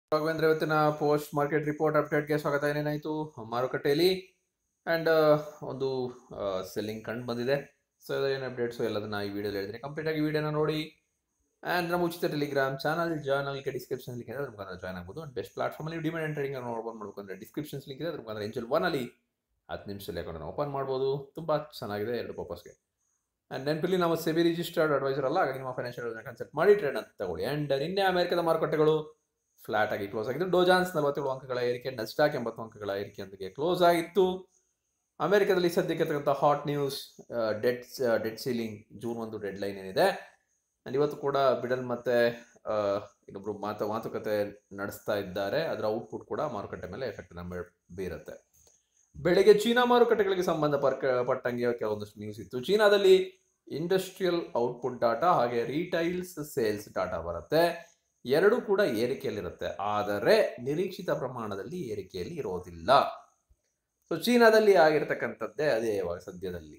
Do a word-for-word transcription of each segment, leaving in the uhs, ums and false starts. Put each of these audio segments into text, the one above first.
ರಾಘವೇಂದ್ರ ಇವತ್ತಿನ post market report ಅಪ್ಡೇಟ್ಗೆ ಸ್ವಾಗತ. ಏನೇನಾಯಿತು ಮಾರುಕಟ್ಟೆಯಲ್ಲಿ ಆ್ಯಂಡ್ ಒಂದು ಸೆಲ್ಲಿಂಗ್ ಕಂಡು ಬಂದಿದೆ. ಸೊ ಏನು ಅಪ್ಡೇಟ್ಸು ಎಲ್ಲದನ್ನ ಈ ವಿಡಿಯೋಲಿ ಹೇಳಿದ್ದೀನಿ. ಕಂಪ್ಲೀಟಾಗಿ ವಿಡಿಯೋನ ನೋಡಿ ಆ್ಯಂಡ್ ನಮ್ಮ ಉಚಿತ ಟೆಲಿಗ್ರಾಮ್ ಚಾನಲ್ ಜಾಯ್ನಲ್ಗೆ ಡಿಸ್ಕ್ರಿಪ್ಷನ್ ಲಿಂಕ್ ಇದೆ, ಅದ್ರ ಮುಖಾಂತರ ಜಾಯ್ನ್ ಆಗ್ಬೋದು. ಆ್ಯಂಡ್ ಬೆಸ್ಟ್ ಪ್ಲಾಟ್ಫಾರ್ಮಲ್ಲಿ ಡಿಮ್ಯಾಂಡ್ ಆ್ಯಂಡ್ ಟ್ರೇಡಿಂಗ್ ನೋಡ್ಬೋದು ಮಾಡ್ಬೇಕಂದ್ರೆ ಡಿಸ್ಕ್ರಿಪ್ಷನ್ಸ್ ಲಿಂಕ್ ಇದೆ, ಅದ್ರ ಮುಖಾಂತರ ಏಂಜಲ್ ಒನಲ್ಲಿ ಹತ್ತು ನಿಮಿಷದಲ್ಲಿ ಅಕೌಂಟನ್ನು ಓಪನ್ ಮಾಡ್ಬೋದು. ತುಂಬ ಚೆನ್ನಾಗಿದೆ ಎರಡು ಪರ್ಪಸ್ಗೆ. ಆ್ಯಂಡ್ ನೆನಪಿಲ್ಲಿ ನಾವು ಸೆಬಿ ರಿಜಿಸ್ಟರ್ಡ್ ಅಡ್ವೈಸರ್ ಅಲ್ಲ, ಹಾಗಾಗಿ ನಿಮ್ಮ ಫೈನಾನ್ಷಿಯಲ್ ಕನ್ಸಲ್ಟ್ ಮಾಡಿ ಟ್ರೇಡ್ ಅಂತ ತಗೊಳ್ಳಿ. ಆ್ಯಂಡ್ ನಿನ್ನೆ ಅಮೆರಿಕದ ಮಾರುಕಟ್ಟೆಗಳು ಫ್ಲಾಟ್ ಆಗಿ ಕ್ಲೋಸ್ ಆಗಿದ್ದು. ಡೋಜಾನ್ಸ್ ನಲವತ್ತೇಳು ಅಂಕಗಳ ಏರಿಕೆ, ನಸ್ಡಾಕ್ ಎಂಬತ್ತು ಅಂಕಗಳ ಏರಿಕೆಯೊಂದಿಗೆ ಕ್ಲೋಸ್ ಆಗಿತ್ತು. ಅಮೆರಿಕದಲ್ಲಿ ಸದ್ಯಕ್ಕೆ ಇರತಕ್ಕಂಥ hot news debt debt ceiling June ಒಂದು ಡೆಡ್ ಲೈನ್ ಏನಿದೆ. ಆ್ಯಂಡ್ ಇವತ್ತು ಕೂಡ ಬಿಡಲ್ ಮತ್ತೆ ಇನ್ನೊಬ್ರು ಮಾತು ಮಾತುಕತೆ ನಡೆಸ್ತಾ ಇದ್ದಾರೆ. ಅದರ ಔಟ್ಪುಟ್ ಕೂಡ ಮಾರುಕಟ್ಟೆ ಮೇಲೆ ಎಫೆಕ್ಟ್ ನಮ್ಮ ಬೀರುತ್ತೆ. ಬೆಳಗ್ಗೆ ಚೀನಾ ಮಾರುಕಟ್ಟೆಗಳಿಗೆ ಸಂಬಂಧಪಟ್ಟಂಗೆ ಕೆಲವೊಂದಷ್ಟು ನ್ಯೂಸ್ ಇತ್ತು. ಚೀನಾದಲ್ಲಿ ಇಂಡಸ್ಟ್ರಿಯಲ್ ಔಟ್ಪುಟ್ ಡಾಟಾ ಹಾಗೆ ರೀಟೈಲ್ಸ್ ಸೇಲ್ಸ್ ಡಾಟಾ ಬರುತ್ತೆ. ಎರಡೂ ಕೂಡ ಏರಿಕೆಯಲ್ಲಿರುತ್ತೆ, ಆದರೆ ನಿರೀಕ್ಷಿತ ಪ್ರಮಾಣದಲ್ಲಿ ಏರಿಕೆಯಲ್ಲಿ ಇರೋದಿಲ್ಲ. ಸೊ ಚೀನಾದಲ್ಲಿ ಆಗಿರ್ತಕ್ಕಂಥದ್ದೇ ಅದೇ ಇವಾಗ ಸದ್ಯದಲ್ಲಿ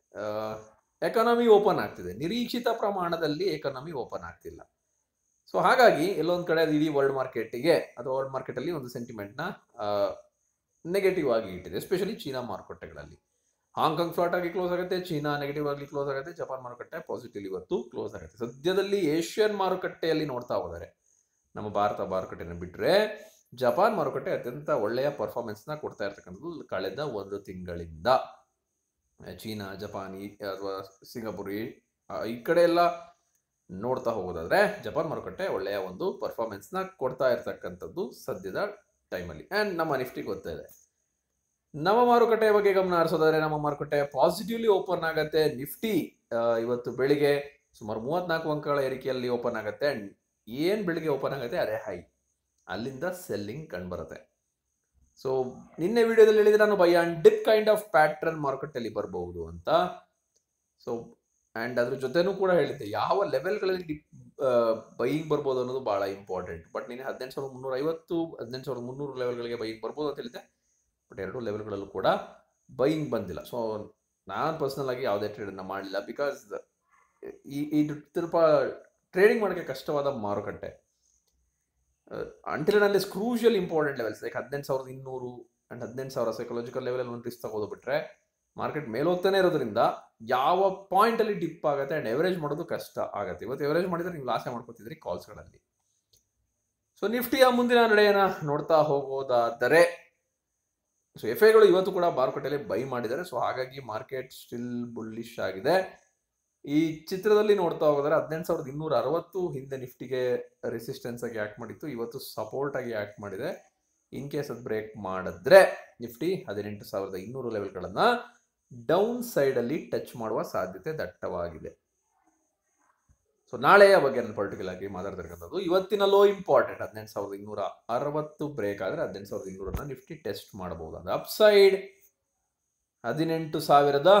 ಎಕಾನಮಿ ಓಪನ್ ಆಗ್ತಿದೆ, ನಿರೀಕ್ಷಿತ ಪ್ರಮಾಣದಲ್ಲಿ ಎಕಾನಮಿ ಓಪನ್ ಆಗ್ತಿಲ್ಲ. ಸೊ ಹಾಗಾಗಿ ಎಲ್ಲೊಂದು ಕಡೆ ಅದು ಇಡೀ ವರ್ಲ್ಡ್ ಮಾರ್ಕೆಟಿಗೆ ಅಥವಾ ವರ್ಲ್ಡ್ ಮಾರ್ಕೆಟಲ್ಲಿ ಒಂದು ಸೆಂಟಿಮೆಂಟ್ನ ನೆಗೆಟಿವ್ ಆಗಿ ಇಟ್ಟಿದೆ, ಎಸ್ಪೆಷಲಿ ಚೀನಾ ಮಾರುಕಟ್ಟೆಗಳಲ್ಲಿ. ಹಾಂಗ್ಕಾಂಗ್ ಫ್ಲಾಟ್ ಆಗಿ ಕ್ಲೋಸ್ ಆಗುತ್ತೆ, ಚೀನಾ ನೆಗೆಟಿವ್ ಆಗಿ ಕ್ಲೋಸ್ ಆಗುತ್ತೆ, ಜಪಾನ್ ಮಾರುಕಟ್ಟೆ ಪಾಸಿಟಿವ್ ಇವತ್ತು ಕ್ಲೋಸ್ ಆಗುತ್ತೆ. ಸದ್ಯದಲ್ಲಿ ಏಷ್ಯನ್ ಮಾರುಕಟ್ಟೆಯಲ್ಲಿ ನೋಡ್ತಾ ಹೋದರೆ ನಮ್ಮ ಭಾರತ ಮಾರುಕಟ್ಟೆನ ಬಿಟ್ಟರೆ ಜಪಾನ್ ಮಾರುಕಟ್ಟೆ ಅತ್ಯಂತ ಒಳ್ಳೆಯ ಪರ್ಫಾರ್ಮೆನ್ಸ್ನ ಕೊಡ್ತಾ ಇರ್ತಕ್ಕಂಥದ್ದು ಕಳೆದ ಒಂದು ತಿಂಗಳಿಂದ. ಚೀನಾ, ಜಪಾನ್ ಅಥವಾ ಸಿಂಗಾಪುರ್ ಈ ಕಡೆ ಎಲ್ಲ ನೋಡ್ತಾ ಹೋಗೋದಾದ್ರೆ ಜಪಾನ್ ಮಾರುಕಟ್ಟೆ ಒಳ್ಳೆಯ ಒಂದು ಪರ್ಫಾರ್ಮೆನ್ಸ್ನ ಕೊಡ್ತಾ ಇರ್ತಕ್ಕಂಥದ್ದು ಸದ್ಯದ ಟೈಮಲ್ಲಿ. ಆ್ಯಂಡ್ ನಮ್ಮ ನಿಫ್ಟಿ ಗೊತ್ತಿದೆ. ನಮ್ಮ ಮಾರುಕಟ್ಟೆಯ ಬಗ್ಗೆ ಗಮನ ಹರಿಸೋದಾದ್ರೆ ನಮ್ಮ ಮಾರುಕಟ್ಟೆ ಪಾಸಿಟಿವ್ಲಿ ಓಪನ್ ಆಗುತ್ತೆ. ನಿಫ್ಟಿ ಇವತ್ತು ಬೆಳಿಗ್ಗೆ ಸುಮಾರು ಮೂವತ್ನಾಲ್ಕು ಅಂಕಗಳ ಏರಿಕೆಯಲ್ಲಿ ಓಪನ್ ಆಗುತ್ತೆ. ಆ್ಯಂಡ್ ಏನು ಬೆಳಿಗ್ಗೆ ಓಪನ್ ಆಗುತ್ತೆ ಅದೇ ಹೈ, ಅಲ್ಲಿಂದ ಸೆಲ್ಲಿಂಗ್ ಕಂಡು ಬರುತ್ತೆ. ಸೊ ನಿನ್ನೆ ವಿಡಿಯೋದಲ್ಲಿ ಹೇಳಿದ್ರೆ ನಾನು buy and dip kind of pattern ಮಾರುಕಟ್ಟೆಯಲ್ಲಿ ಬರಬಹುದು ಅಂತ. ಸೊ ಆ್ಯಂಡ್ ಅದ್ರ ಜೊತೆನೂ ಕೂಡ ಹೇಳಿದ್ದೆ ಯಾವ ಲೆವೆಲ್ಗಳಲ್ಲಿ ಡಿಪ್ ಬೈಯಿಂಗ್ ಬರ್ಬೋದು ಅನ್ನೋದು ಭಾಳ ಇಂಪಾರ್ಟೆಂಟ್. ಬಟ್ ನೀನು ಹದಿನೆಂಟು ಸಾವಿರದ ಮುನ್ನೂರ ಐವತ್ತು ಹದಿನೆಂಟು ಸಾವಿರದ ಮುನ್ನೂರು ಲೆವೆಲ್ಗಳಿಗೆ ಬೈಯಿಂಗ್ ಬರ್ಬೋದು ಅಂತ ಹೇಳಿದ್ದೆ. ಬಟ್ ಎರಡು ಲೆವೆಲ್ಗಳಲ್ಲೂ ಕೂಡ ಬೈಯಿಂಗ್ ಬಂದಿಲ್ಲ. ಸೊ ನಾನು ಪರ್ಸನಲ್ ಆಗಿ ಯಾವುದೇ ಟ್ರೇಡನ್ನು ಮಾಡಲಿಲ್ಲ. ಬಿಕಾಸ್ ಈ ಇದು ಸ್ವಲ್ಪ ಟ್ರೇಡಿಂಗ್ ಮಾಡೋಕ್ಕೆ ಕಷ್ಟವಾದ ಮಾರುಕಟ್ಟೆ. ಅಂಟಿಲ್ ನಲ್ಲಿ ಕ್ರೂಷಿಯಲ್ ಇಂಪಾರ್ಟೆಂಟ್ ಲೆವೆಲ್ಸ್ ಲೈಕ್ ಹದಿನೆಂಟು ಸಾವಿರದ ಇನ್ನೂರು ಆ್ಯಂಡ್ ಹದಿನೆಂಟು ಸಾವಿರ ಸೈಕಲಾಜಿಕಲ್ ಲೆವೆಲಲ್ಲಿ ಒಂದು ರಿಸ್ಕ್ ತಗೋದು ಬಿಟ್ರೆ ಮಾರ್ಕೆಟ್ ಮೇಲೆ ಹೋಗ್ತಾನೆ ಇರೋದ್ರಿಂದ ಯಾವ ಪಾಯಿಂಟಲ್ಲಿ ಡಿಪ್ ಆಗುತ್ತೆ ಆ್ಯಂಡ್ ಎವರೇಜ್ ಮಾಡೋದು ಕಷ್ಟ ಆಗುತ್ತೆ. ಇವತ್ತು ಎವರೇಜ್ ಮಾಡಿದ್ರೆ ನೀವು ಲಾಸೇ ಮಾಡ್ಕೊತಿದ್ರಿ ಕಾಲ್ಸ್ಗಳಲ್ಲಿ. ಸೊ ನಿಫ್ಟಿಯ ಮುಂದಿನ ನಡೆಯನ್ನು ನೋಡ್ತಾ ಹೋಗೋದಾದರೆ ಸೊ ಎಫ್ ಐಗಳು ಇವತ್ತು ಕೂಡ ಮಾರುಕಟ್ಟೆಯಲ್ಲಿ ಬೈ ಮಾಡಿದ್ದಾರೆ. ಸೊ ಹಾಗಾಗಿ ಮಾರ್ಕೆಟ್ ಸ್ಟಿಲ್ ಬುಲ್ಲಿಶ್ ಆಗಿದೆ. ಈ ಚಿತ್ರದಲ್ಲಿ ನೋಡ್ತಾ ಹೋದರೆ ಹದಿನೆಂಟು ಸಾವಿರದ ಇನ್ನೂರ ಅರವತ್ತು ಹಿಂದೆ ನಿಫ್ಟಿಗೆ ರೆಸಿಸ್ಟೆನ್ಸ್ ಆಗಿ ಆಕ್ಟ್ ಮಾಡಿತ್ತು, ಇವತ್ತು ಸಪೋರ್ಟ್ ಆಗಿ ಆಕ್ಟ್ ಮಾಡಿದೆ. ಇನ್ ಕೇಸ್ ಅದು ಬ್ರೇಕ್ ಮಾಡಿದ್ರೆ ನಿಫ್ಟಿ ಹದಿನೆಂಟು ಸಾವಿರದ ಇನ್ನೂರು ಲೆವೆಲ್ಗಳನ್ನು ಡೌನ್ ಸೈಡಲ್ಲಿ ಟಚ್ ಮಾಡುವ ಸಾಧ್ಯತೆ ದಟ್ಟವಾಗಿದೆ. ಸೊ ನಾಳೆಯ ಬಗ್ಗೆ ನಾನು ಪರ್ಟಿಕ್ಯುಲರ್ ಆಗಿ ಮಾತಾಡ್ತಿರ್ತಕ್ಕಂಥದ್ದು ಇವತ್ತಿನ ಲೋ ಇಂಪಾರ್ಟೆಂಟ್. ಹದಿನೆಂಟು ಸಾವಿರದ ಇನ್ನೂರ ಅರವತ್ತು ಬ್ರೇಕ್ ಆದರೆ ಹದಿನೆಂಟು ಸಾವಿರದ ಇನ್ನೂರನ್ನ ನಿಫ್ಟಿ ಟೆಸ್ಟ್ ಮಾಡಬಹುದಾದ ಅಪ್ಸೈಡ್ ಹದಿನೆಂಟು ಸಾವಿರದ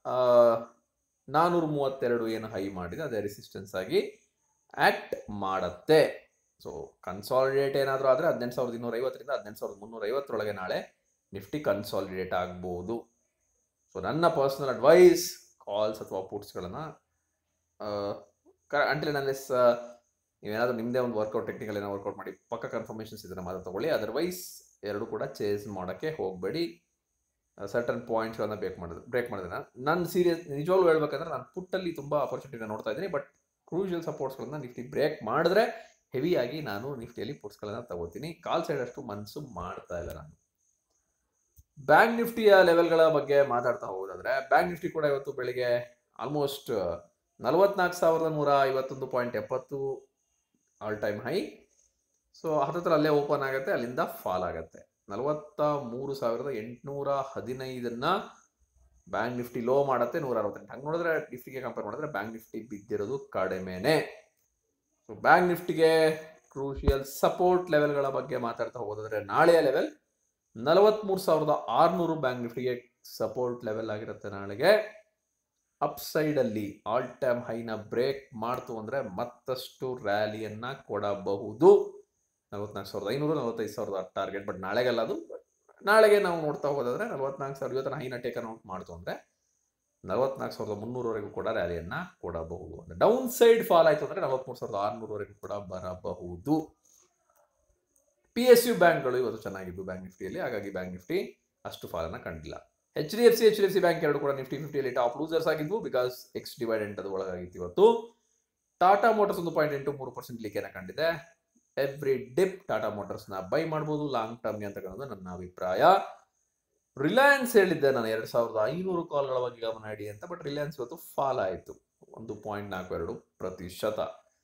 ನಾನ್ನೂರ ಮೂವತ್ತೆರಡು ಏನು ಹೈ ಮಾಡಿದೆ ಅದೇ ರೆಸಿಸ್ಟೆನ್ಸ್ ಆಗಿ ಆಕ್ಟ್ ಮಾಡುತ್ತೆ. ಸೊ ಕನ್ಸಾಲಿಡೇಟ್ ಏನಾದರೂ ಆದರೆ ಹದಿನೆಂಟು ಸಾವಿರದ ಇನ್ನೂರ ಐವತ್ತರಿಂದ ಹದಿನೆಂಟು ಸಾವಿರದ ಮುನ್ನೂರ ಐವತ್ತರೊಳಗೆ ನಾಳೆ ನಿಫ್ಟಿ ಕನ್ಸಾಲಿಡೇಟ್ ಆಗ್ಬೋದು. ಸೊ ನನ್ನ ಪರ್ಸನಲ್ ಅಡ್ವೈಸ್ ಕಾಲ್ಸ್ ಅಥವಾ ಪುಟ್ಸ್ಗಳನ್ನು ಅಂಟಿಲ್ ಅನ್ಲೆಸ್ ನೀವೇನಾದರೂ ನಿಮ್ಮದೇ ಒಂದು ವರ್ಕೌಟ್ ಟೆಕ್ನಿಕಲ್ ಏನೋ ವರ್ಕೌಟ್ ಮಾಡಿ ಪಕ್ಕ ಕನ್ಫರ್ಮೇಷನ್ಸ್ ಇದನ್ನು ಮಾತ್ರ ತಗೊಳ್ಳಿ. ಅದರ್ವೈಸ್ ಎರಡು ಕೂಡ ಚೇಸ್ ಮಾಡೋಕ್ಕೆ ಹೋಗಬೇಡಿ. ಸರ್ಟನ್ ಪಾಯಿಂಟ್ಸ್ಗಳನ್ನು ಬ್ರೇಕ್ ಮಾಡಿದ್ರೆ ಬ್ರೇಕ್ ಮಾಡಿದ್ರೆ ನಾನು ಸೀರಿಯಸ್ ನಿಜವಾಗ್ಲೂ ಹೇಳ್ಬೇಕಂದ್ರೆ ನಾನು ಪುಟ್ಟಲ್ಲಿ ತುಂಬ ಆಪರ್ಚುನಿಟಿನ ನೋಡ್ತಾ ಇದ್ದೀನಿ. ಬಟ್ ಕ್ರೂಷಿಯಲ್ ಸಪೋರ್ಟ್ಸ್ಗಳನ್ನ ನಿಫ್ಟಿ ಬ್ರೇಕ್ ಮಾಡಿದ್ರೆ ಹೆವಿಯಾಗಿ ನಾನು ನಿಫ್ಟಿಯಲ್ಲಿ ಪುಟ್ಸ್ಗಳನ್ನು ತಗೋತೀನಿ. ಕಾಲ್ ಸೈಡ್ ಅಷ್ಟು ಮನಸ್ಸು ಮಾಡ್ತಾ ಇಲ್ಲ ನಾನು. ಬ್ಯಾಂಕ್ ನಿಫ್ಟಿಯ ಲೆವೆಲ್ಗಳ ಬಗ್ಗೆ ಮಾತಾಡ್ತಾ ಹೋಗೋದಾದ್ರೆ ಬ್ಯಾಂಕ್ ನಿಫ್ಟಿ ಕೂಡ ಇವತ್ತು ಬೆಳಿಗ್ಗೆ ಆಲ್ಮೋಸ್ಟ್ ನಲವತ್ನಾಲ್ಕು ಸಾವಿರದ ನೂರ ಐವತ್ತೊಂದು ಪಾಯಿಂಟ್ ಎಪ್ಪತ್ತು ಆಲ್ ಟೈಮ್ ಹೈ. ಸೊ ಹತ್ತತ್ರ ಅಲ್ಲೇ ಓಪನ್ ಆಗುತ್ತೆ, ಅಲ್ಲಿಂದ ಫಾಲ್ ಆಗುತ್ತೆ. ನಲವತ್ತ ಮೂರು ಸಾವಿರದ ಎಂಟುನೂರ ಹದಿನೈದನ್ನ ಬ್ಯಾಂಕ್ ನಿಫ್ಟಿ ಲೋ ಮಾಡುತ್ತೆ, ನೂರ ಅರವತ್ತೆಂಟು. ಹಂಗೆ ನೋಡಿದ್ರೆ ನಿಫ್ಟಿಗೆ ಕಂಪೇರ್ ಮಾಡಿದ್ರೆ ಬ್ಯಾಂಕ್ ನಿಫ್ಟಿ ಬಿದ್ದಿರೋದು ಕಡಿಮೆನೆ. ಸೊ ಬ್ಯಾಂಕ್ ನಿಫ್ಟಿಗೆ ಕ್ರೂಷಿಯಲ್ ಸಪೋರ್ಟ್ ಲೆವೆಲ್ಗಳ ಬಗ್ಗೆ ಮಾತಾಡ್ತಾ ಹೋಗೋದಾದ್ರೆ ನಾಳೆಯ ಲೆವೆಲ್ ನಲವತ್ಮೂರು ಸಾವಿರದ ಆರುನೂರು ಬ್ಯಾಂಕ್ ನಿಫ್ಟಿಗೆ ಸಪೋರ್ಟ್ ಲೆವೆಲ್ ಆಗಿರುತ್ತೆ ನಾಳೆಗೆ. ಅಪ್ಸೈಡಲ್ಲಿ ಆಲ್ ಟೈಮ್ ಹೈನ ಬ್ರೇಕ್ ಮಾಡ್ತು ಅಂದರೆ ಮತ್ತಷ್ಟು ರ್ಯಾಲಿಯನ್ನು ಕೊಡಬಹುದು. ನಲವತ್ನಾಲ್ಕು ಸಾವಿರದ ಐನೂರು ನಲವತ್ತೈದು ಸಾವಿರದ ಟಾರ್ಗೆಟ್. ಬಟ್ ನಾಳೆಗಲ್ಲ, ಅದು ನಾಳೆಗೆ ನಾವು ನೋಡ್ತಾ ಹೋಗೋದಾದ್ರೆ ನಲವತ್ನಾಲ್ಕು ಸಾವಿರದ ಇವತ್ತು ಹೈನ ಟೇಕನ್ ಔಟ್ ಮಾಡ್ತು ಅಂದರೆ ನಲವತ್ನಾಲ್ಕು ಸಾವಿರದ ಮುನ್ನೂರವರೆಗೂ ಕೂಡ ರ್ಯಾಲಿಯನ್ನು ಕೊಡಬಹುದು. ಅಂದರೆ ಡೌನ್ ಸೈಡ್ ಫಾಲ್ ಆಯಿತು ಅಂದರೆ ನಲವತ್ಮೂರು ಸಾವಿರದ ಆರುನೂರವರೆಗೂ ಕೂಡ ಬರಬಹುದು. ಪಿ ಎಸ್ ಯು ಬ್ಯಾಂಕ್ಗಳು ಇವತ್ತು ಚೆನ್ನಾಗಿದ್ದು ಬ್ಯಾಂಕ್ ನಿಫ್ಟಿಯಲ್ಲಿ, ಹಾಗಾಗಿ ಬ್ಯಾಂಕ್ ನಿಫ್ಟಿ ಅಷ್ಟು ಫಾಲನ್ನು ಕಂಡಿಲ್ಲ. H D F C H D F C bank ಎರಡು ಕೂಡ ನಿಫ್ಟಿ ಫಿಫ್ಟಿಯಲ್ಲಿ ಟಾಪ್ ಲೂಸರ್ಸ್ ಆಗಿದ್ವು, ಬಿಕಾಸ್ ಎಕ್ಸ್ ಡಿವೈಡೆಂಟ್ ಅದು ಒಳಗಾಗಿತ್ತು ಇವತ್ತು. ಟಾಟಾ ಮೋಟರ್ಸ್ ಒಂದು ಪಾಯಿಂಟ್ ಎಂಟು ಮೂರು ಪರ್ಸೆಂಟ್ ಲೀಕೇನ ಕಂಡಿದೆ. ಎವ್ರಿ ಡಿಪ್ ಟಾಟಾ ಮೋಟರ್ಸ್ ನ ಬೈ ಮಾಡಬಹುದು ಲಾಂಗ್ ಟರ್ಮ್ಗೆ ಅಂತಕ್ಕಂಥದ್ದು ನನ್ನ ಅಭಿಪ್ರಾಯ. ರಿಲಯನ್ಸ್ ಹೇಳಿದ್ದೆ ನಾನು ಎರಡ್ ಸಾವಿರದ ಐನೂರು ಕಾಲ್ಗಳ ಬಗ್ಗೆ ಗಮನ ಇಡಿ ಅಂತ, ಬಟ್ ರಿಲಯನ್ಸ್ ಇವತ್ತು ಫಾಲ್ ಆಯಿತು ಒಂದು ಪಾಯಿಂಟ್ ನಾಲ್ಕು ಎರಡು ಪ್ರತಿಶತ.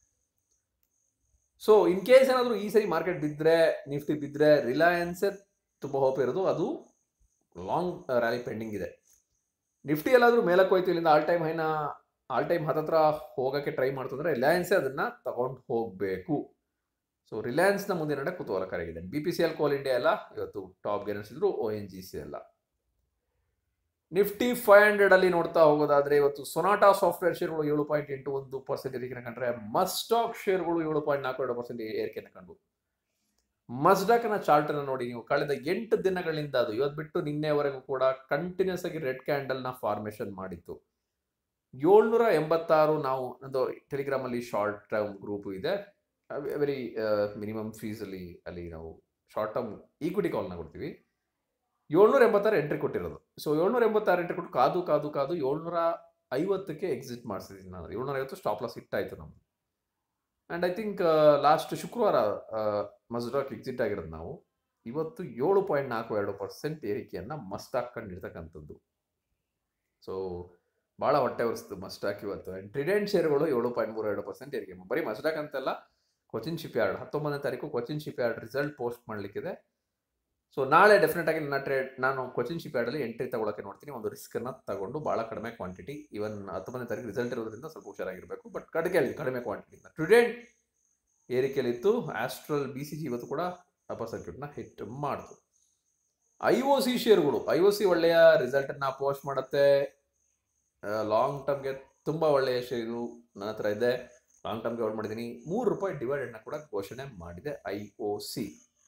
ಸೊ ಇನ್ ಕೇಸ್ ಏನಾದರೂ ಈ ಸರಿ ಮಾರ್ಕೆಟ್ ಬಿದ್ದರೆ, ನಿಫ್ಟಿ ಬಿದ್ದರೆ, ರಿಲಯನ್ಸ್ ತುಂಬ ಹೋಪ್ ಇರೋದು, ಅದು ಲಾಂಗ್ ರ್ಯಾಲಿ ಪೆಂಡಿಂಗ್ ಇದೆ. ನಿಫ್ಟಿ ಎಲ್ಲಾದರೂ ಮೇಲಕ್ಕೆ ಹೋಯ್ತು, ಇಲ್ಲಿಂದ ಆಲ್ ಟೈಮ್ ಹೈನ ಆಲ್ ಟೈಮ್ ಹತ್ತತ್ರ ಹೋಗೋಕ್ಕೆ ಟ್ರೈ ಮಾಡ್ತಂದ್ರೆ ರಿಲಯನ್ಸೇ ಅದನ್ನ ತಗೊಂಡು ಹೋಗಬೇಕು. ಸೊ ರಿಲಯನ್ಸ್ನ ಮುಂದೆ ನಡೆ ಕುತೂಹಲಕಾರಿಯಾಗಿದೆ. B P C L, Coal India ಎಲ್ಲ ಇವತ್ತು ಟಾಪ್ ಗೆನಿಸಿದ್ರು, ಒ ಎನ್ ಜಿ ಸಿ ಎಲ್ಲ. ನಿಫ್ಟಿ ಫೈವ್ ಹಂಡ್ರೆಡ್ ಅಲ್ಲಿ ನೋಡ್ತಾ ಹೋಗೋದಾದ್ರೆ ಇವತ್ತು ಸೊನಾಟಾ ಸಾಫ್ಟ್ವೇರ್ ಶೇರ್ಗಳು ಏಳು ಪಾಯಿಂಟ್ ಎಂಟು ಒಂದು ಪರ್ಸೆಂಟ್ ಏರಿಕೆನ ಕಂಡ್ರೆ, ಮಸ್ಟಾಕ್ ಶೇರ್ಗಳು ಏಳು ಪಾಯಿಂಟ್ ನಾಲ್ಕು ಎರಡು ಪರ್ಸೆಂಟ್ ಏರಿಕೆನ ಕಂಡು. ಮಸ್ಡಾಕ್ನ ಚಾರ್ಟ್ ಅನ್ನು ನೋಡಿ ನೀವು, ಕಳೆದ ಎಂಟು ದಿನಗಳಿಂದ ಅದು ಇವತ್ತು ಬಿಟ್ಟು ನಿನ್ನೆವರೆಗೂ ಕೂಡ ಕಂಟಿನ್ಯೂಸ್ ಆಗಿ ರೆಡ್ ಕ್ಯಾಂಡಲ್ ನ ಫಾರ್ಮೇಶನ್ ಮಾಡಿತ್ತು. ಏಳ್ನೂರ ಎಂಬತ್ತಾರು, ನಾವು ನಂದು ಟೆಲಿಗ್ರಾಮ್ ಅಲ್ಲಿ ಶಾರ್ಟ್ ಟರ್ಮ್ ಗ್ರೂಪ್ ಇದೆ, ವೆರಿ ಮಿನಿಮಮ್ ಫೀಸ್ ಅಲ್ಲಿ ಅಲ್ಲಿ ನಾವು ಶಾರ್ಟ್ ಟರ್ಮ್ ಈಕ್ವಿಟಿ ಕಾಲ್ನ ಕೊಡ್ತೀವಿ. ಏಳ್ನೂರ ಎಂಬತ್ತಾರು ಎಂಟ್ರಿ ಕೊಟ್ಟಿರೋದು. ಸೊ ಏಳ್ನೂರ ಎಂಬತ್ತಾರು ಎಂಟ್ರಿ ಕೊಟ್ಟು ಕಾದು ಕಾದು ಕಾದು ಏಳ್ನೂರ ಐವತ್ತಕ್ಕೆ ಎಕ್ಸಿಟ್ ಮಾಡಿಸಿದ್ದೀನಿ ನಾನು. ಏಳ್ನೂರ ಐವತ್ತು ಸ್ಟಾಪ್ ಲಾಸ್ ಇಟ್ಟಾಯ್ತು ನಮ್ದು. ಆ್ಯಂಡ್ ಐ ಥಿಂಕ್ ಲಾಸ್ಟ್ ಶುಕ್ರವಾರ ಮಸ್ಡಾಕ್ ಎಕ್ಸಿಟ್ ಆಗಿರೋದು ನಾವು. ಇವತ್ತು ಏಳು ಪಾಯಿಂಟ್ ನಾಲ್ಕು ಎರಡು ಪರ್ಸೆಂಟ್ ಏರಿಕೆಯನ್ನು ಮಸ್ಟಾಕ್ ಕಂಡಿರ್ತಕ್ಕಂಥದ್ದು. ಸೊ ಭಾಳ ಹೊಟ್ಟೆ ಉರಿಸ್ತು ಮಸ್ಟಾಕ್ ಇವತ್ತು. ಆ್ಯಂಡ್ ಟ್ರಿಡೆಂಟ್ ಶೇರ್ಗಳು ಏಳು ಪಾಯಿಂಟ್ ಮೂರು ಎರಡು ಪರ್ಸೆಂಟ್ ಏರಿಕೆ. ಬರೀ ಮಸ್ಟಾಕ್ ಅಂತೆಲ್ಲ, ಕೊಚಿನ್ ಶಿಪ್ ಯಾರ್ಡ್ ಹತ್ತೊಂಬತ್ತನೇ ತಾರೀಕು Cochin shipyard result post ಮಾಡಲಿಕ್ಕಿದೆ. ಸೊ ನಾಳೆ ಡೆಫಿನೆಟ್ ಆಗಿ ನನ್ನ ಟ್ರೇಡ್ ನಾನು ಕೊಚಿನ್ ಶಿಪ್ ಯಾರ್ಡಲ್ಲಿ ಎಂಟ್ರಿ ತಗೊಳಕ್ಕೆ ನೋಡ್ತೀನಿ. ಒಂದು ರಿಸ್ಕನ್ನು ತಗೊಂಡು ಭಾಳ ಕಡಿಮೆ ಕ್ವಾಂಟಿಟಿ, ಇವನ್ ಹತ್ತೊಂಬತ್ತನೇ ತಾರೀಕು ರಿಸಲ್ಟ್ ಇರೋದ್ರಿಂದ ಸ್ವಲ್ಪ ಹುಷಾರಾಗಿರಬೇಕು, ಬಟ್ ಕಡಿಕೆಯಲ್ಲಿ ಕಡಿಮೆ ಕ್ವಾಂಟಿಟಿ. ಟ್ರಿಡೆಂಟ್ ಏರಿಕೆಯಲ್ಲಿತ್ತು. ಆಸ್ಟ್ರಲ್ ಬಿ ಸಿ ಜಿ ಇವತ್ತು ಕೂಡ ಅಪರ್ ಸರ್ಕ್ಯೂಟ್ನ ಹಿಟ್ ಮಾಡಿತು. ಐ ಒ ಸಿ ಶೇರ್ಗಳು, ಐ ಒ ಸಿ ಒಳ್ಳೆಯ ರಿಸಲ್ಟನ್ನು ಪೋಸ್ಟ್ ಮಾಡುತ್ತೆ. ಲಾಂಗ್ ಟರ್ಮ್ಗೆ ತುಂಬ ಒಳ್ಳೆಯ ಶೇರ್ ಇದು ನನ್ನ ಹತ್ರ ಇದೆ. ಲಾಂಗ್ ಟರ್ಮ್ಗೆ ಹೋಲ್ಡ್ ಮಾಡಿದ್ದೀನಿ. ಮೂರು ರೂಪಾಯಿ ಡಿವೈಡೆಂಡ್ನ ಕೂಡ ಘೋಷಣೆ ಮಾಡಿದೆ I O C.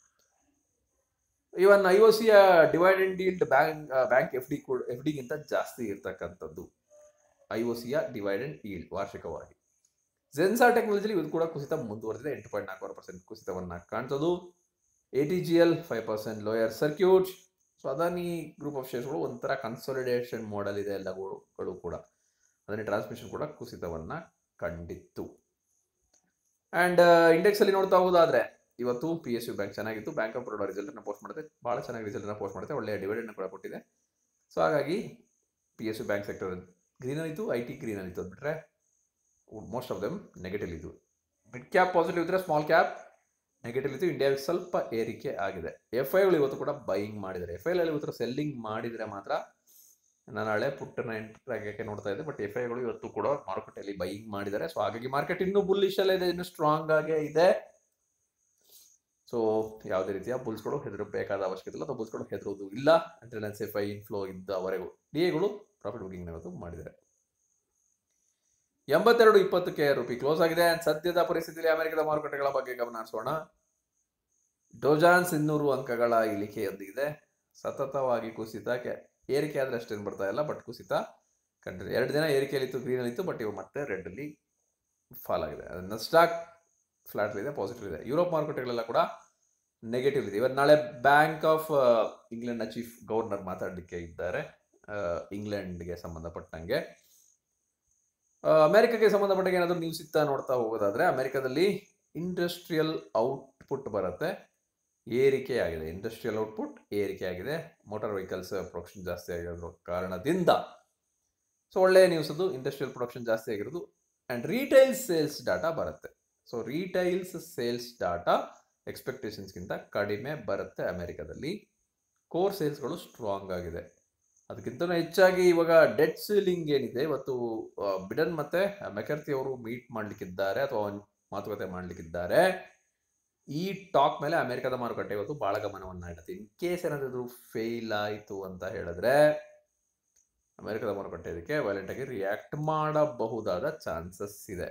Even I O ಸಿಯ dividend yield bank bank F D F ಡಿಗಿಂತ ಜಾಸ್ತಿ ಇರ್ತಕ್ಕಂಥದ್ದು ಐ ಒ ಸಿಯ ಡಿವೈಡೆಂಡ್ ಈಲ್ಡ್ ವಾರ್ಷಿಕವಾಗಿ. ಜೆನ್ಸಾರ್ ಟೆಕ್ನಾಲಜಿಲಿ ಇದು ಕೂಡ ಕುಸಿತ ಮುಂದುವರೆದಿದೆ, ಎಂಟು ಪಾಯಿಂಟ್ ನಾಲ್ಕು ಪರ್ಸೆಂಟ್ ಕುಸಿತವನ್ನು ಕಾಣ್ತದ್ದು. A T G L five percent lower circuit. So Adani group of ಶೇರ್ಸ್ಗಳು ಒಂಥರ ಕನ್ಸಾಲಿಡೇಷನ್ ಮಾಡಲ್ ಇದೆ ಎಲ್ಲಗಳು ಕೂಡ. ಅದಾನಿ ಟ್ರಾನ್ಸ್ಮಿಷನ್ ಕೂಡ ಕುಸಿತವನ್ನು ಕಂಡಿತ್ತು. ಆ್ಯಂಡ್ ಇಂಡೆಕ್ಸ್ ಅಲ್ಲಿ ನೋಡ್ತಾ ಹೋಗೋದಾದ್ರೆ ಇವತ್ತು ಪಿ ಎಸ್ ಯು ಬ್ಯಾಂಕ್ ಚೆನ್ನಾಗಿತ್ತು. ಬ್ಯಾಂಕ್ ಆಫ್ ಬರೋಡಾ ರಿಸಲ್ಟನ್ನು ಪೋಸ್ಟ್ ಮಾಡುತ್ತೆ, ಭಾಳ ಚೆನ್ನಾಗಿ ರಿಸಲ್ಟನ್ನು ಪೋಸ್ಟ್ ಮಾಡುತ್ತೆ, ಒಳ್ಳೆಯ ಡಿವಿಡೆಂಡ್ನ ಕೂಡ ಕೊಟ್ಟಿದೆ. ಸೊ ಹಾಗಾಗಿ P S U bank sector ಗ್ರೀನಲ್ಲಿತ್ತು, ಐ ಟಿ ಗ್ರೀನಲ್ಲಿತ್ತು. ಅದು ಬಿಟ್ಟರೆ ಮೋಸ್ಟ್ ಆಫ್ ದಮ್ ನೆಗೆಟಿವ್ ಇದ್ದು. ಮಿಡ್ ಕ್ಯಾಪ್ ಪಾಸಿಟಿವ್ ಇದ್ದರೆ, ಸ್ಮಾಲ್ ಕ್ಯಾಪ್ ನೆಗೆಟಿವ್ ಇತ್ತು. ಇಂಡಿಯಾ ಸ್ವಲ್ಪ ಏರಿಕೆ ಆಗಿದೆ. ಎಫ್ ಐಗಳು ಇವತ್ತು ಕೂಡ ಬೈಯಿಂಗ್ ಮಾಡಿದ್ದಾರೆ. ಎಫ್ ಐಗಳಲ್ಲಿ ಇವತ್ತು ಸೆಲ್ಲಿಂಗ್ ಮಾಡಿದರೆ ಮಾತ್ರ ನಾನು ನಾಳೆ ಪುಟ್ಟನ ಎಂಟ್ರಾಗಕ್ಕೆ ನೋಡ್ತಾ ಇದ್ದೆ, ಬಟ್ ಎಫ್ ಐಗಳು ಇವತ್ತು ಕೂಡ ಮಾರುಕಟ್ಟೆಯಲ್ಲಿ ಬೈಯಿಂಗ್ ಮಾಡಿದ್ದಾರೆ. ಸೊ ಹಾಗಾಗಿ ಮಾರ್ಕೆಟ್ ಇನ್ನೂ ಬುಲ್ಲಿಶ್ ಅಲ್ಲೇ ಇದೆ, ಇನ್ನೂ ಸ್ಟ್ರಾಂಗ್ ಆಗೇ ಇದೆ. ಸೊ ಯಾವುದೇ ರೀತಿಯ ಬುಲ್ಸ್ಗಳು ಹೆದರಬೇಕಾದ ಅವಶ್ಯಕತೆ ಇಲ್ಲ, ಅಥವಾ ಬುಲ್ಸ್ಗಳು ಹೆದರುವುದು ಇಲ್ಲ. ರಿಲಯನ್ಸ್ ಎಫ್ ಐ ಇನ್ಫ್ಲೋ ಇದ್ದವರೆಗೂ ಡಿ ಎಗಳು ಪ್ರಾಫಿಟ್ ಬುಕಿಂಗ್ ಇವತ್ತು ಮಾಡಿದ್ದಾರೆ. ಎಂಬತ್ತೆರಡು ಇಪ್ಪತ್ತಕ್ಕೆ ರುಪಿ ಕ್ಲೋಸ್ ಆಗಿದೆ. ಸದ್ಯದ ಪರಿಸ್ಥಿತಿಯಲ್ಲಿ ಅಮೆರಿಕದ ಮಾರುಕಟ್ಟೆಗಳ ಬಗ್ಗೆ ಗಮನ ಹರಿಸೋಣ. ಡೋಜಾನ್ಸ್ ಇನ್ನೂರು ಅಂಕಗಳ ಇಳಿಕೆಯೊಂದಿಗಿದೆ. ಸತತವಾಗಿ ಕುಸಿತ, ಏರಿಕೆ ಆದರೆ ಅಷ್ಟೇನು ಬರ್ತಾ ಇಲ್ಲ, ಬಟ್ ಕುಸಿತ ಕಂಡಿದೆ. ಎರಡು ದಿನ ಏರಿಕೆಯಲ್ಲಿತ್ತು, ಗ್ರೀನಲ್ಲಿತ್ತು, ಬಟ್ ಇವು ಮತ್ತೆ ರೆಡ್ ಅಲ್ಲಿ ಫಾಲ್ ಆಗಿದೆ. ನಸ್ಡಾಕ್ ಫ್ಲಾಟ್ ಇದೆ, ಪಾಸಿಟಿವ್ ಇದೆ. ಯುರೋಪ್ ಮಾರುಕಟ್ಟೆಗಳೆಲ್ಲ ಕೂಡ ನೆಗೆಟಿವ್ ಇದೆ. ಇವತ್ತು ನಾಳೆ ಬ್ಯಾಂಕ್ ಆಫ್ ಇಂಗ್ಲೆಂಡ್ನ ಚೀಫ್ ಗವರ್ನರ್ ಮಾತಾಡಲಿಕ್ಕೆ ಇದ್ದಾರೆ, ಇಂಗ್ಲೆಂಡ್ಗೆ ಸಂಬಂಧಪಟ್ಟಂಗೆ. ಅಮೆರಿಕಕ್ಕೆ ಸಂಬಂಧಪಟ್ಟಾಗ ಏನಾದರೂ ನ್ಯೂಸ್ ಇತ್ತಾ ನೋಡ್ತಾ ಹೋಗೋದಾದ್ರೆ, ಅಮೆರಿಕದಲ್ಲಿ ಇಂಡಸ್ಟ್ರಿಯಲ್ ಔಟ್ಪುಟ್ ಬರುತ್ತೆ, ಏರಿಕೆಯಾಗಿದೆ. ಇಂಡಸ್ಟ್ರಿಯಲ್ ಔಟ್ಪುಟ್ ಏರಿಕೆಯಾಗಿದೆ, ಮೋಟಾರ್ ವೆಹಿಕಲ್ಸ್ ಪ್ರೊಡಕ್ಷನ್ ಜಾಸ್ತಿ ಆಗಿರೋ ಕಾರಣದಿಂದ. ಸೊ ಒಳ್ಳೆಯ ನ್ಯೂಸ್ ಅದು, ಇಂಡಸ್ಟ್ರಿಯಲ್ ಪ್ರೊಡಕ್ಷನ್ ಜಾಸ್ತಿ ಆಗಿರೋದು. ಆ್ಯಂಡ್ ರೀಟೈಲ್ ಸೇಲ್ಸ್ ಡಾಟಾ ಬರುತ್ತೆ. ಸೊ ರೀಟೈಲ್ಸ್ ಸೇಲ್ಸ್ ಡಾಟಾ ಎಕ್ಸ್ಪೆಕ್ಟೇಷನ್ಸ್ಗಿಂತ ಕಡಿಮೆ ಬರುತ್ತೆ ಅಮೆರಿಕದಲ್ಲಿ. ಕೋರ್ ಸೇಲ್ಸ್ಗಳು ಸ್ಟ್ರಾಂಗ್ ಆಗಿದೆ. ಅದಕ್ಕಿಂತ ಹೆಚ್ಚಾಗಿ ಇವಾಗ ಡೆಟ್ ಸೀಲಿಂಗ್ ಏನಿದೆ, ಇವತ್ತು ಬಿಡನ್ ಮತ್ತೆ ಮೆಕರ್ತಿ ಅವರು ಮೀಟ್ ಮಾಡಲಿಕ್ಕಿದ್ದಾರೆ ಅಥವಾ ಮಾತುಕತೆ ಮಾಡಲಿಕ್ಕಿದ್ದಾರೆ. ಈ ಟಾಕ್ ಮೇಲೆ ಅಮೆರಿಕದ ಮಾರುಕಟ್ಟೆ ಇವತ್ತು ಬಹಳ ಗಮನವನ್ನು ಇಡುತ್ತೆ. ಇನ್ ಕೇಸ್ ಏನಾದರೂ ಫೇಲ್ ಆಯಿತು ಅಂತ ಹೇಳಿದ್ರೆ ಅಮೆರಿಕದ ಮಾರುಕಟ್ಟೆ ಇದಕ್ಕೆ ವೈಲೆಂಟ್ ಆಗಿ ರಿಯಾಕ್ಟ್ ಮಾಡಬಹುದಾದ ಚಾನ್ಸಸ್ ಇದೆ.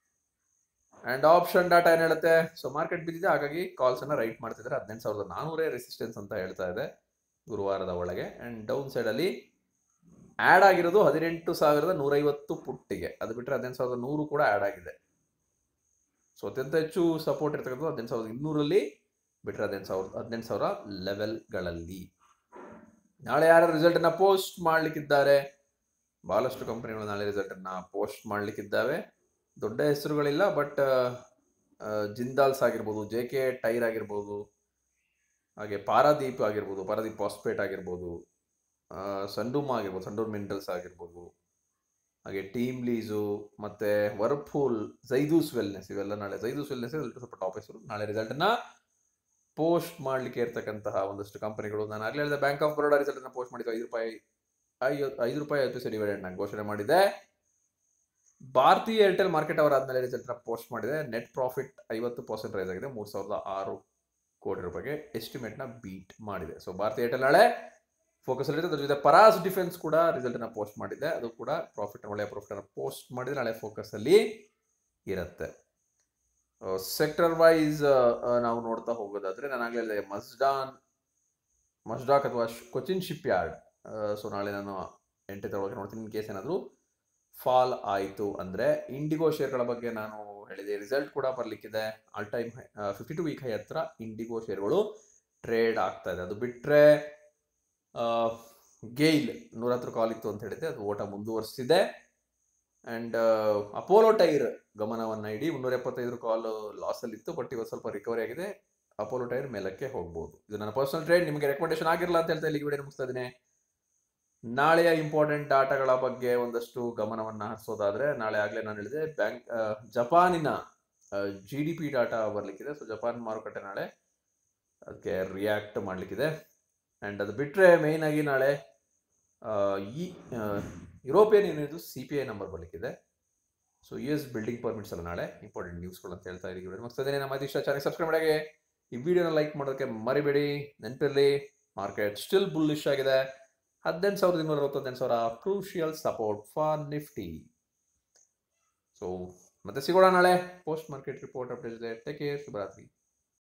ಅಂಡ್ ಆಪ್ಷನ್ ಡಾಟಾ ಏನ್ ಹೇಳುತ್ತೆ, ಸೊ ಮಾರ್ಕೆಟ್ ಬಿದ್ದಿದೆ, ಹಾಗಾಗಿ ಕಾಲ್ಸ್ ಅನ್ನ ರೈಟ್ ಮಾಡ್ತಿದ್ದಾರೆ. ಹದಿನೆಂಟು ಸಾವಿರದ ನಾನೂರೇ ರೆಸಿಸ್ಟೆನ್ಸ್ ಅಂತ ಹೇಳ್ತಾ ಇದೆ ಗುರುವಾರದ ಒಳಗೆ. ಅಂಡ್ ಡೌನ್ ಸೈಡ್ ಅಲ್ಲಿ ಆಡ್ ಆಗಿರೋದು ಹದಿನೆಂಟು ಸಾವಿರದ ನೂರೈವತ್ತು ಪುಟ್ಟಿಗೆ, ಅದು ಬಿಟ್ಟರೆ ಹದಿನೆಂಟು ಸಾವಿರದ ನೂರು ಕೂಡ ಆಡ್ ಆಗಿದೆ. ಸೊ ಅತ್ಯಂತ ಹೆಚ್ಚು ಸಪೋರ್ಟ್ ಇರ್ತಕ್ಕಂಥದ್ದು ಹದಿನೆಂಟು ಸಾವಿರದ ಇನ್ನೂರಲ್ಲಿ ಬಿಟ್ಟರೆ ಹದಿನೆಂಟು ಸಾವಿರದ ಹದಿನೆಂಟು ಸಾವಿರ ಲೆವೆಲ್ಗಳಲ್ಲಿ. ನಾಳೆ ಯಾರ ರಿಸಲ್ಟನ್ನು ಪೋಸ್ಟ್ ಮಾಡಲಿಕ್ಕಿದ್ದಾರೆ? ಬಹಳಷ್ಟು ಕಂಪನಿಗಳು ನಾಳೆ ರಿಸಲ್ಟನ್ನು ಪೋಸ್ಟ್ ಮಾಡಲಿಕ್ಕಿದ್ದಾವೆ. ದೊಡ್ಡ ಹೆಸರುಗಳಿಲ್ಲ, ಬಟ್ ಜಿಂದಾಲ್ಸ್ ಆಗಿರ್ಬೋದು, ಜೆ ಕೆ ಟೈರ್ ಆಗಿರ್ಬೋದು, ಹಾಗೆ ಪಾರಾದೀಪ್ ಆಗಿರ್ಬೋದು, ಪಾರಾದೀಪ್ ಪಾಸ್ಪೇಟ್ ಆಗಿರ್ಬೋದು, ಸಂಡೂಮ್ ಆಗಿರ್ಬೋದು, ಸಂಡೂರ್ ಮಿನರಲ್ಸ್ ಆಗಿರ್ಬೋದು, ಹಾಗೆ ಟೀಮ್ ಲೀಸು, ಮತ್ತೆ ವರ್ಪೂಲ್, ಝೈದೂಸ್ ವೆಲ್ನೆಸ್, ಇವೆಲ್ಲ ನಾಳೆ ಝೈದೂಸ್ ವೆಲ್ನೆಸ್ ಸ್ವಲ್ಪ ಟಾಪ್ ಹೆಸರು. ನಾಳೆ ರಿಸಲ್ಟನ್ನು ಪೋಸ್ಟ್ ಮಾಡಲಿಕ್ಕೆ ಇರ್ತಕ್ಕಂತಹ ಒಂದಷ್ಟು ಕಂಪನಿಗಳು. ನಾನು ಆಗಲೇ ಹೇಳಿದೆ, ಬ್ಯಾಂಕ್ ಆಫ್ ಬರೋಡಾ ರಿಸಲ್ಟನ್ನು ಪೋಸ್ಟ್ ಮಾಡಿದ್ದು ಐದು ರೂಪಾಯಿ ಐದು ಐದು ರೂಪಾಯಿ ಐದು ಪೈಸೆ ಡಿವಿಡೆಂಡ್ನ ಘೋಷಣೆ ಮಾಡಿದೆ. ಭಾರತೀಯ ಏರ್ಟೆಲ್ ಮಾರ್ಕೆಟ್ ಅವರ್ ಆದಮೇಲೆ ರಿಸಲ್ಟ್ನ ಪೋಸ್ಟ್ ಮಾಡಿದೆ. ನೆಟ್ ಪ್ರಾಫಿಟ್ ಐವತ್ತು ಪರ್ಸೆಂಟ್ ರೈಸ್ ಆಗಿದೆ, ಮೂರು ಸಾವಿರದ ಆರು ಕೋಟಿ ರೂಪಾಯಿಗೆ ಎಸ್ಟಿಮೇಟ್ನ ಬೀಟ್ ಮಾಡಿದೆ. ಸೊ ಭಾರತೀಯ ಏರ್ಟೆಲ್ ನಾಳೆ ಫೋಕಸ್ ಅಲ್ಲಿ. ಅದ್ರ ಜೊತೆ ಪರಾಸ್ ಡಿಫೆನ್ಸ್ ಕೂಡ ರಿಸಲ್ಟ್ ಅನ್ನ ಪೋಸ್ಟ್ ಮಾಡಿದೆ, ಅದು ಕೂಡ ಪ್ರಾಫಿಟ್ ಒಳ್ಳೆಯ ಪ್ರಾಫಿಟ್ ಅನ್ನ ಪೋಸ್ಟ್ ಮಾಡಿದ್ರೆ ನಾಳೆ ಫೋಕಸ್ ಅಲ್ಲಿ ಇರುತ್ತೆ. ಸೆಕ್ಟರ್ ವೈಸ್ ನಾವು ನೋಡ್ತಾ ಹೋಗೋದಾದ್ರೆ, ನಾನು ಆಗ್ಲೇ ಹೇಳಿದೆ ಮಸ್ಡಾನ್ ಮಸ್ಡಾಕ್ ಅಥವಾ ಕೊಚಿನ್ ಶಿಪ್ ಯಾರ್ಡ್. ಸೊ ನಾಳೆ ನಾನು ಎಂಟನೇ ತಗೊಳಕ್ಕೆ ನೋಡ್ತೀನಿ. ಇನ್ ಕೇಸ್ ಏನಾದರೂ ಫಾಲ್ ಆಯಿತು ಅಂದರೆ ಇಂಡಿಗೋ ಶೇರ್ಗಳ ಬಗ್ಗೆ ನಾನು ಹೇಳಿದೆ, ರಿಸಲ್ಟ್ ಕೂಡ ಬರಲಿಕ್ಕಿದೆ. All time fifty two week high ಹತ್ರ ಇಂಡಿಗೋ ಶೇರ್ಗಳು ಟ್ರೇಡ್ ಆಗ್ತಾ ಇದೆ. ಅದು ಬಿಟ್ಟರೆ ಗೇಲ್ ನೂರ ಹತ್ತು ಕಾಲ್ ಇತ್ತು ಅಂತ ಹೇಳಿದೆ, ಅದು ಓಟ ಮುಂದುವರಿಸಿದೆ. ಆ್ಯಂಡ್ ಅಪೋಲೋ ಟೈರ್ ಗಮನವನ್ನು ಇಡಿ, ಮುನ್ನೂರ ಎಪ್ಪತ್ತೈದು ಕಾಲ್ ಲಾಸಲ್ಲಿ ಇತ್ತು, ಬಟ್ ಇವತ್ತು ಸ್ವಲ್ಪ ರಿಕವರಿ ಆಗಿದೆ. ಅಪೋಲೋ ಟೈರ್ ಮೇಲಕ್ಕೆ ಹೋಗ್ಬೋದು. ಇದು ನನ್ನ ಪರ್ಸನಲ್ ಟ್ರೇಡ್, ನಿಮಗೆ ರೆಕಮೆಂಡೇಶನ್ ಆಗಿರಲ್ಲ ಅಂತ ಹೇಳ್ತಾ ಇಲ್ಲಿ ವಿಡಿಯೋ ಮುಗಿಸ್ತಾ ಇದ್ದೀನಿ. ನಾಳೆಯ ಇಂಪಾರ್ಟೆಂಟ್ ಡಾಟಾಗಳ ಬಗ್ಗೆ ಒಂದಷ್ಟು ಗಮನವನ್ನು ಹರಿಸೋದಾದ್ರೆ, ನಾಳೆ ಆಗಲೇ ನಾನು ಹೇಳಿದೆ ಬ್ಯಾಂಕ್ ಜಪಾನಿನ ಜಿ ಡಿ ಪಿ ಡಾಟಾ ಬರಲಿಕ್ಕಿದೆ. ಸೊ ಜಪಾನ್ ಮಾರುಕಟ್ಟೆ ನಾಳೆ ಅದಕ್ಕೆ ರಿಯಾಕ್ಟ್ ಮಾಡಲಿಕ್ಕಿದೆ. ಆ್ಯಂಡ್ ಅದು ಬಿಟ್ಟರೆ ಮೇಯ್ನ್ ಆಗಿ ನಾಳೆ ಈ ಯುರೋಪಿಯನ್ ಯೂನಿಯನ್ದು ಸಿ ಪಿ ಐ ನಂಬರ್ ಬರಲಿಕ್ಕಿದೆ. So U S building permits ಅಲ್ಲ ನಾಳೆ ಇಂಪಾರ್ಟೆಂಟ್ ನ್ಯೂಸ್ಗಳು ಅಂತ ಹೇಳ್ತಾ ಇದ್ದೀವಿ. ಮತ್ತದೇ ನಮ್ಮ ಇಷ್ಟ ಚಾನಲ್ ಸಬ್ಸ್ಕ್ರೈಬ್ ಮಾಡಿ, ಈ ವಿಡಿಯೋನ ಲೈಕ್ ಮಾಡೋದಕ್ಕೆ ಮರಿಬೇಡಿ. ನೆನಪಿರಲಿ, ಮಾರ್ಕೆಟ್ ಸ್ಟಿಲ್ ಬುಲ್ಲಿಶ್ ಆಗಿದೆ. ಹದಿನೆಂಟು ಸಾವಿರದ ಇನ್ನೂರ ಅರವತ್ತು ಹದಿನೆಂಟು ಸಾವಿರ crucial support for Nifty. So ಮತ್ತೆ ಸಿಗೋಣ ನಾಳೆ ಪೋಸ್ಟ್ ಮಾರ್ಕೆಟ್ ರಿಪೋರ್ಟ್ ಅಪ್ಡೇಟ್ ಇದೆ. ಟೇಕ್ ಕೇರ್, ಶುಭರಾತ್ರಿ.